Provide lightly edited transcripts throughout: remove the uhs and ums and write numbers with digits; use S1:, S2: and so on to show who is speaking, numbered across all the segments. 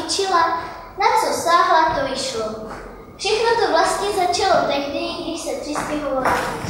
S1: cvičila, na co sáhla, to vyšlo. Všechno to vlastně začalo tehdy, když se přistěhovala.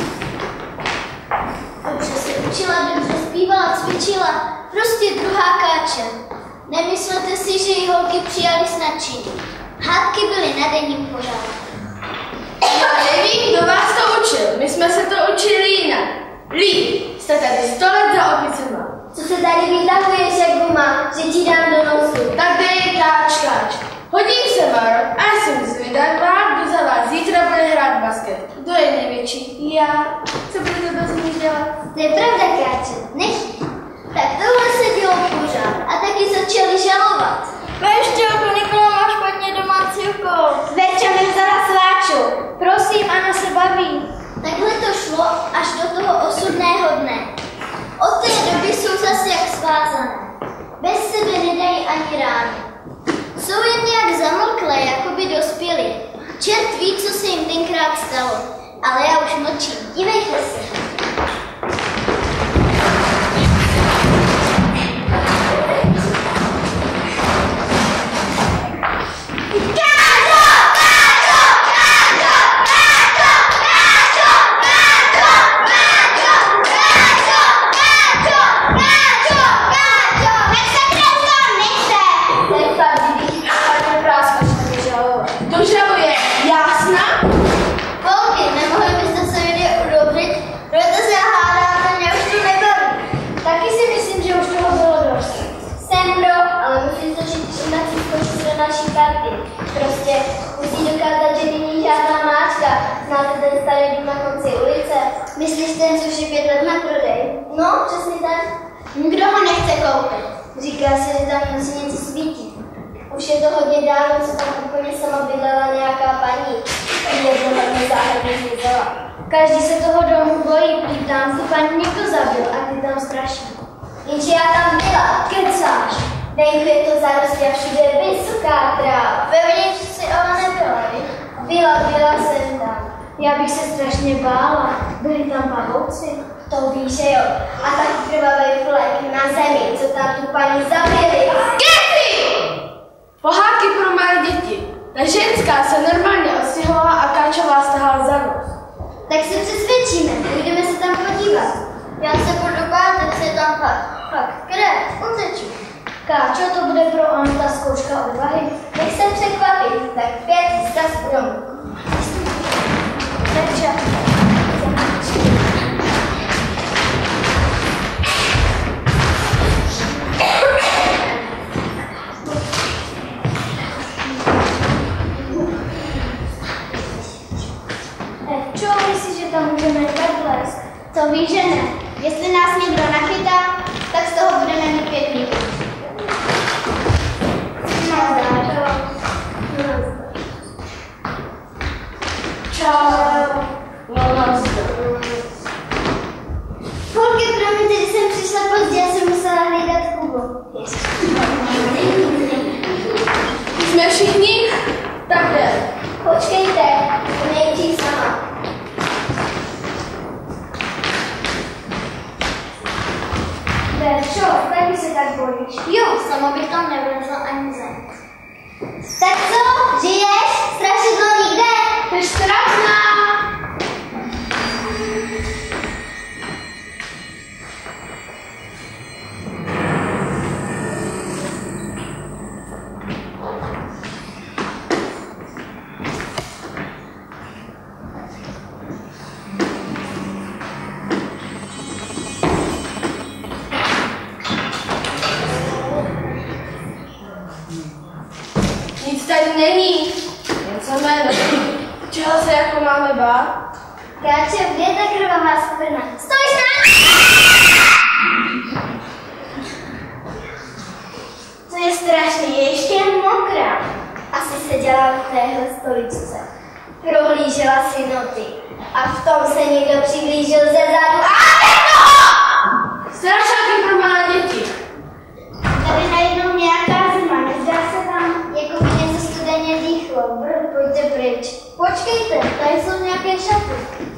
S1: Dobře se učila, dobře zpívala, cvičila, prostě druhá káča. Nemyslete si, že ji holky přijali s nadšením. Hádky byly na denním pořádku.
S2: Já nevím, kdo vás to učil. My jsme se to učili jinak. Líp, jste tady 100 let za opicema.
S1: Co se tady vytahuješ jak guma, že ti dám do nosu?
S2: Tak dej káč. Hodím se Maro a já jsem zvědavá, kdo za vás zítra bude hrát basket. Kdo je největší? Já. Co budete bez ní dělat?
S1: To je pravda, káče, nech. Tak tohle se dělo pořád a taky začali žalovat.
S3: Veštělko, Nikola má špatně domácí úkol.
S1: Verča mi vzala sváču.
S3: Prosím, Anna se baví.
S1: Takhle to šlo až do toho osudného dne. Od té doby jsou zase jak svázané. Bez sebe nedají ani rány. Jsou jen nějak zamlklé, jako by dospěli. Čert ví, co se jim tenkrát stalo. Ale já už mlčím. Dívejte se. Prostě musí dokázat, že není žádná máčka. Znáte ten starý dům na konci ulice? Myslíš ten, co už je 5 let na prodej? No, přesně tak. Nikdo ho nechce koupit. Říká se, že tam musí něco svítit. Už je to hodně dávno, co tam úplně sama bydlela nějaká paní. Jednou hodně záhadně zmizela. Každý se toho domu bojí, když tam si paní někdo zabil a ty tam straší. Jenže já tam byla, kecáš. Venku je to zarostlé a všude je vysoká tráva.
S3: Vevnitř si ale nebyla,
S1: Byla jsem tam.
S3: Já bych se strašně bála. Byli tam pavouci.
S1: To víš, že jo. A tak krvavý flek na zemi, co tam tu paní zabili.
S2: Keci! Pohádky pro malé děti. Ta ženská se normálně odstěhovala a Káča vás tahala za nos.
S1: Tak se přesvědčíme, půjdeme se tam podívat.
S3: Já se budu dokázat, že tam fakt krev, uteču.
S1: Káčo, to bude pro Anu ta zkouška odvahy. Nech se překvapit, tak 5 vzkaz domů. Verča.
S3: Čo, myslíš, že tam můžeme vlézt?
S1: To víš, že ne. Jestli nás někdo nachytá, tak z toho budeme mít pěkný.
S2: Čau.
S1: Holky, promiňte, když jsem přišla pozdě, já jsem musela hlídat Kubu.
S2: Jsme všichni? Tak jde.
S1: Počkejte, nejdřív sama. Verčo, taky se tak bojíš.
S3: Jo, sama bych tam nevlezla ani zem.
S1: Tak co? Žiješ? Strašidlo nikde?
S2: Jsi strašná. Nic tady není. Jen samé nohy. Čeho se jako máme bát?
S1: Káče, kde je ta krvavá skvrna? Stojíš na... To je strašný, je ještě mokrá. Asi seděla v téhle stoličce. Prohlížela si noty. A v tom se někdo přiblížil ze zadu.
S2: Strašáky pro malé děti.
S1: Tady najednou nějaká zima, nezdá se tam, jako by něco studeně dýchlo. Pojďte pryč. Počkejte, tady jsou nějaké šaty.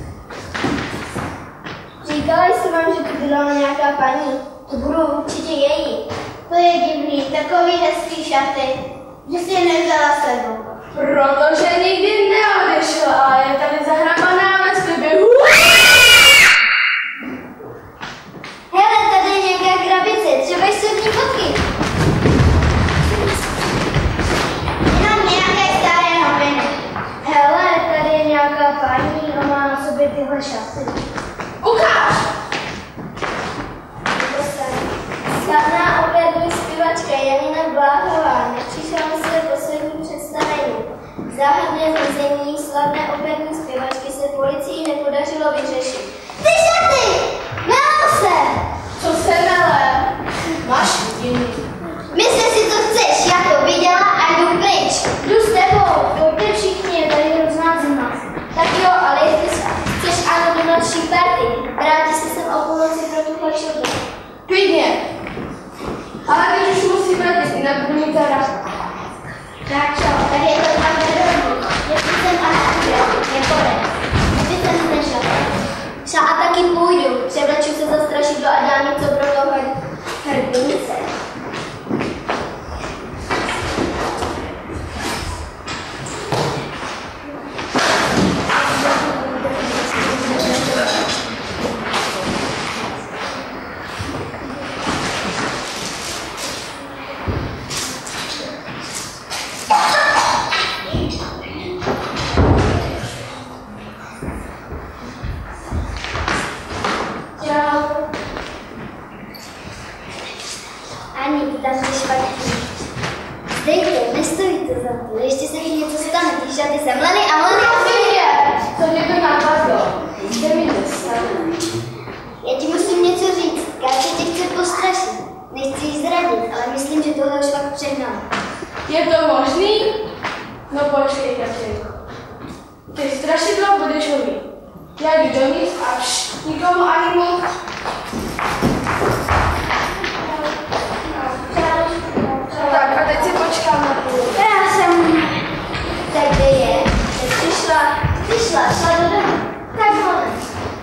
S1: Říkala jsem vám, že tu byla nějaká paní. To budou určitě její. To je divný, takový hezký šaty. Že jsi je nevzala s sebou.
S2: Protože nikdy neodešla a je tady zahrabaná ve slibě.
S1: Hele, tady je nějaká krabice, třeba jsou v ní fotky. Jenom nějaké staré noviny. Hele, tady je nějaká paní a má na sobě tyhle šaty.
S2: Ukáž!
S1: Slavná operní zpěvačka Janina Bláhová nepřišla na své poslední představení. Záhadné zmizení slavné operní zpěvačky se policii nepodařilo vyřešit. Ty šaty! Melou se!
S2: Co se mele? Máš jediný.
S1: Mysli si, co chceš, já to viděla a jdu pryč. Jdu s tebou, pojďte všichni, je tady hrozná zima. Tak jo, ale jestli chceš ano do naší party, vrátí se sem o půlnoci pro tuhle šotu.
S2: Klidně. Ale teď už musíme jít, jinak budu mít teda.
S1: Tak čo, tak je to tam nerovný. Jestli jsem Anna nekonec. Ty jsem nešla. Šla a taky půjdu. Převleču se za strašidlo a dám něco pro toho hrdince. Ani, ty tam jsi špatný. Zdejte, nestojí to za to. Ještě se mi něco stane, ty šaty se mleny a mleny a mleny.
S2: Co mě to napadlo? Jde mi to stane.
S1: Já ti musím něco říct. Káče tě chce postrašit. Nechci jí zradit, ale myslím, že tohle už fakt přehnala.
S2: Je to možný? No počkej, Kačenko. Ty strašidlo budeš umít. Já jdu dovnitř a nikomu ani moc. Tak a teď si počkám na půl.
S1: Já jsem... Tak kde je? Teď přišla, šla do domu. Tak moment.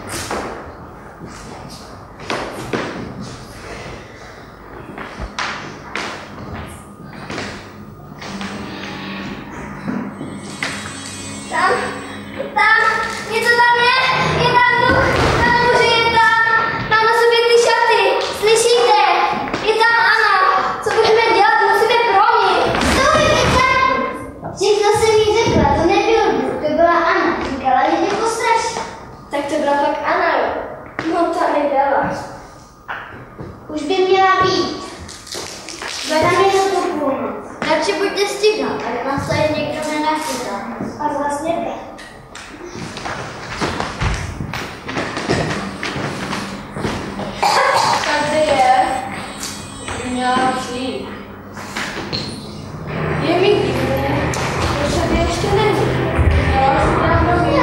S1: Něco tam je tam duch, tam muži je tam, má na sobě ty šaty, slyšíte? Je tam Anna, co budeme dělat, musíme promít. Stůj, všechno jsem jí řekla, to nebyl Bůh, to byla Anna, říkala, že tě postraší. Tak to byla fakt Anna, jo? No ta nebyla. Už by měla být. Vedám je za tu půlnoc. Radši buďte stihnout, aby nás tady někdo nenachytal. A vlastně ne.
S2: Tady je. Měla přijít. Je mi divné, že tady ještě není. Já si dám nový.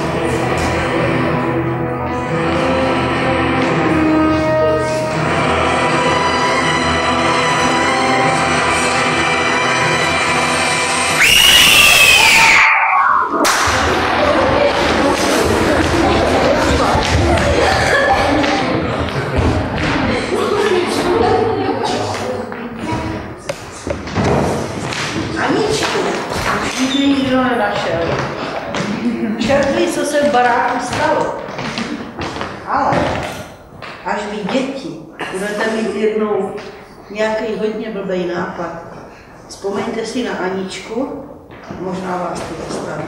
S4: Nikdo nenašel. Čertví, co se v baráku stalo. Ale až vy děti budete mít jednou nějaký hodně blbej nápad, vzpomeňte si na Aničku, možná vás to dostane.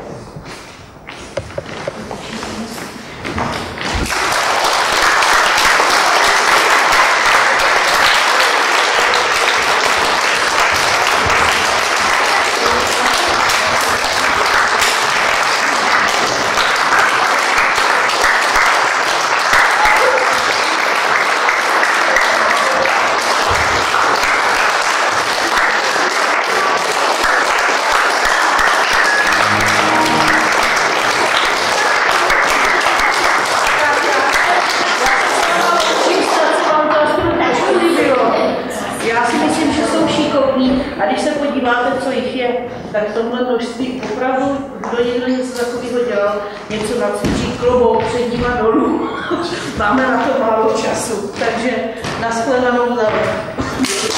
S4: A když se podíváte, co jich je, tak v tomhle množství opravdu, kdo někdo něco takového dělal, něco nacvičí, klobouk před nima dolů. Máme na to málo času, takže nashledanou za